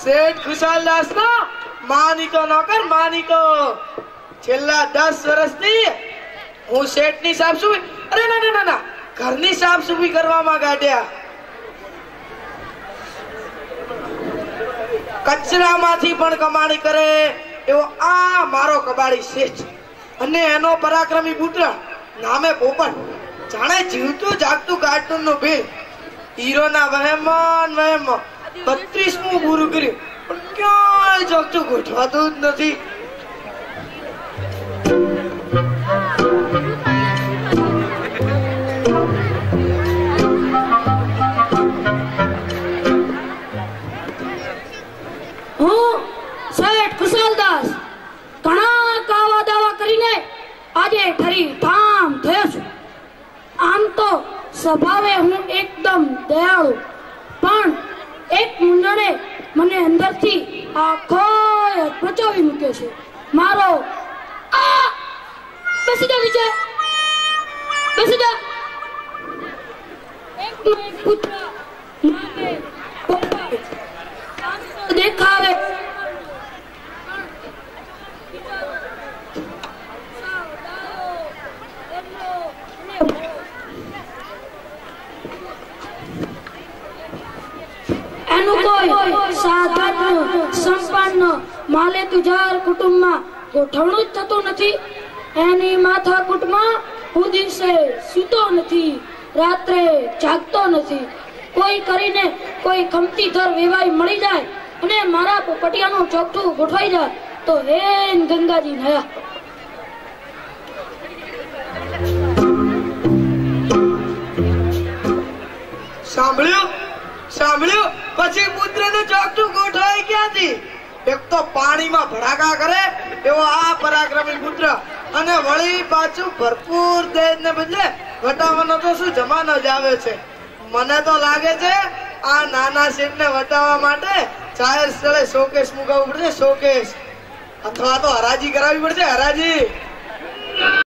શેઠ ખુશાલદાસ નો માનીતો નોકર માનીતો છેલ્લા 10 વર્ષથી હું શેઠની સાફ સફાઈ અરે ના ઘરની સાફ સફાઈ કરવામાં કાઢ્યા કચરામાંથી પણ કમાણી કરે એવો આ મારો કબાડી શેઠ અને એનો પરાક્રમી પુત્ર નામે પોપટ જાણે જીવતું જાગતું કાર્ટૂન નું ભીલ હીરોના વહેમન 32મું પૂરું કર્યું પણ ક્યાંય જોગતું ગોઠવાતું જ નથી હું શેઠ ખુશાલદાસ ઘણા કાવા દાવા કરીને આજે ઠરી ઠામ થયો છું આમ તો સ્વભાવે હું એકદમ દયાળુ પણ એક મુંડણે મને અંદરથી આખો પચાવી મૂક્યો છે મારો આ બેસી જા નીચે બેસી જા એક પુત્ર નામે પોપટ દેખાવે એનું કોઈ સાધારણ સંપન્ન માલે તુજાર કુટુંબમાં ગોઠવણું જ થતું નથી એની માથાકૂટમાં હું દિવસે સૂતો નથી રાત્રે જાગતો નથી કોઈ કરીને કોઈ ખમતી ધર વેવાઈ મળી જાય અને મારા પોપટિયાનું ચોકઠું ગોઠવાઈ જાય તો હેન ગંગાજી નયા સાંભળ્યું પછી પુત્રનું ચોકઠું ગોઠવાય ક્યાંથી એક તો પાણીમાં ભડાકા કરે એવો આ પરાક્રમી પુત્ર અને વળી પાછું ભરપૂર દેશને બદલે વટાવવાનો તો શું જમાનો જ આવે છે મને તો લાગે છે આ નાના શેઠને વટાવવા માટે જાહેર સ્થળે શોકેસ મુકાવવું પડશે શોકેસ અથવા તો હરાજી કરાવવી પડશે હરાજી